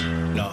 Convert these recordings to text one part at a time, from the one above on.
No.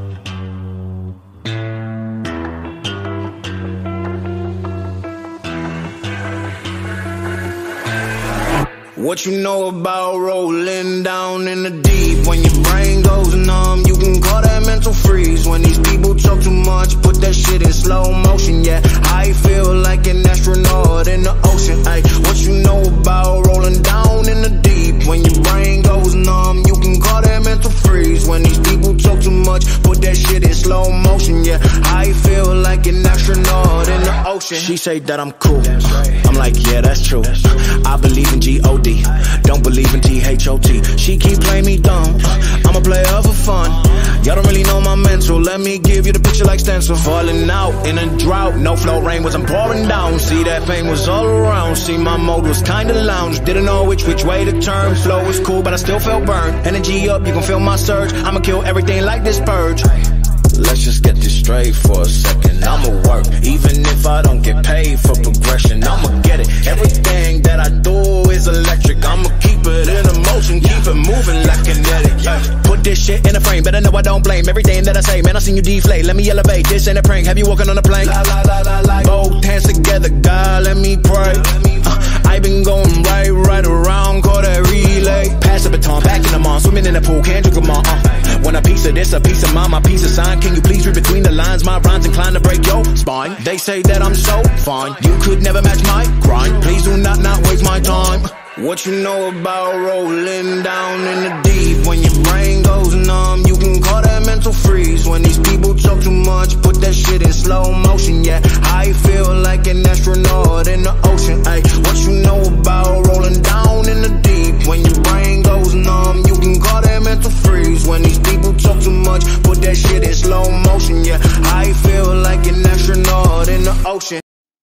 What you know about rolling down in the deep? When your brain goes numb, you can call that mental freeze. When these people talk too much, put that shit in slow motion. Yeah, I feel like an astronaut in the ocean. Ay, what you know about rolling down in the deep? When your brain goes numb, you can call that mental freeze. When these people talk too much, put that shit in slow motion. Yeah, I feel like an astronaut in the ocean. She say that I'm cool, I'm like, yeah, that's true. I believe in G-O-D, don't believe in T-H-O-T. She keep playing me dumb, I'm a player for fun. Y'all don't really know my mental, let me give you the picture like stencil. Falling out in a drought, no flow, rain wasn't pouring down. See, that pain was all around, see, my mode was kinda lounge. Didn't know which way to turn, flow was cool but I still felt burned. Energy up, you can feel my surge, I'ma kill everything like this purge. Let's just get this straight for a second. I'ma work, even if I don't get paid for progression. I'ma get it, everything that I do is electric. I'ma keep it in motion, keep it moving like kinetic. Put this shit in a frame, better know I don't blame everything that I say. Man, I seen you deflate, let me elevate, this ain't a prank. Have you walking on a plane? Both hands together, God, let me pray. I been going right around, call that relay. Pass the baton, back in the mall, swimming in the pool, can't drink them all. Want a piece of this, a piece of mine, my piece of sign. Can you please read between the lines? My rhymes inclined to break your spine. They say that I'm so fine, you could never match my grind. Please do not waste my time. What you know about rolling down in the deep? When your brain goes numb, you can call that mental freeze. When these people talk too much, put that shit in slow motion. Yeah, I feel like an astronaut in the ocean. Ay, what you know about rolling down in the deep? When your brain goes numb, you can call that mental freeze. When these people talk too much, put that shit in slow motion. Yeah, I feel like an astronaut in the ocean.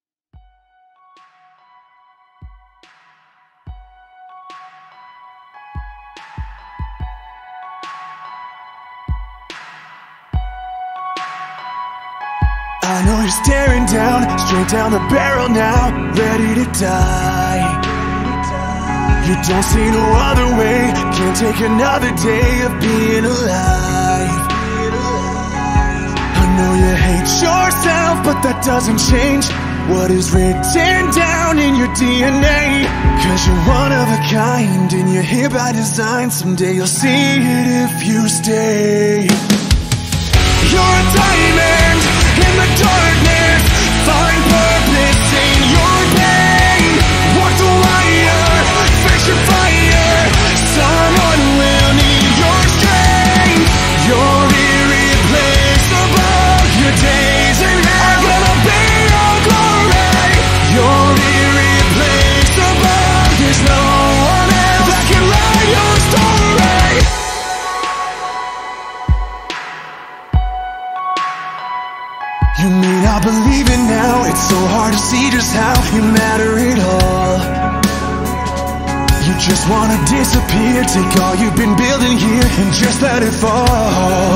I know you're staring down, straight down the barrel now, ready to die. You don't see no other way, can't take another day of being alive. I know you hate yourself, but that doesn't change what is written down in your DNA. Cause you're one of a kind, and you're here by design. Someday you'll see it if you stay. You're a diamond in the darkness, find purpose in your pain. Walk the wire, face your fire, someone will need your strength. You're irreplaceable, your days in hell are gonna be your glory. You're irreplaceable, there's no one else that can write your story. You may not believe it now, it's so hard to see just how you matter at all. You just wanna disappear, take all you've been building here and just let it fall.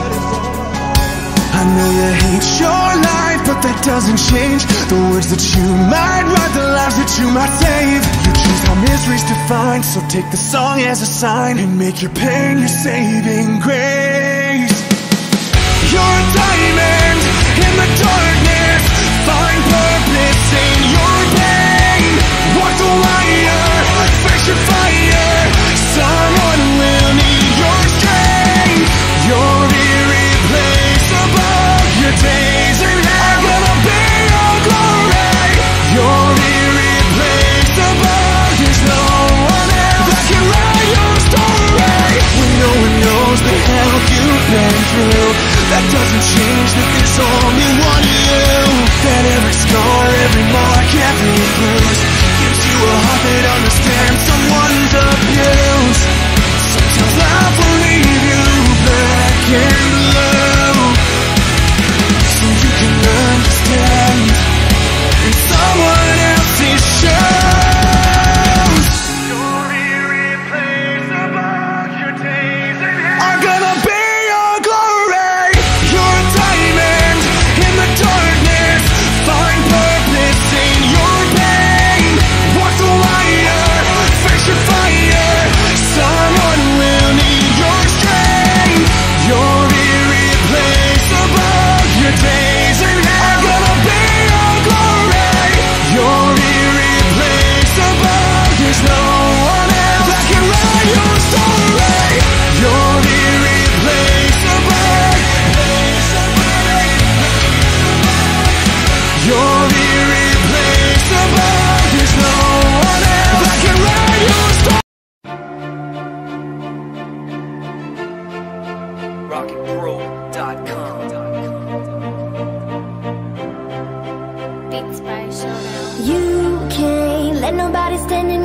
I know you hate your life, but that doesn't change the words that you might write, the lives that you might save. You choose how misery's defined, so take the song as a sign and make your pain your saving grace. You're a diamond in the darkness, find purpose in your pain. Walk the wire, face your fire, someone will need your strength. You're irreplaceable, your days in hell are gonna be your glory. You're irreplaceable, there's no one else that can write your story. When no one knows the hell you've been through, that doesn't change that there's only one you. That every scar, every mark, every bruise gives you a heart that understands someone's abuse. Sometimes life will leave you black and blue, so you can understand in someone else's shoes. You're irreplaceable, your days are gonna be your glory. You're a diamond in the darkness, find purpose in your pain. Walk the wire, rocketpro.com. You can't let nobody stand in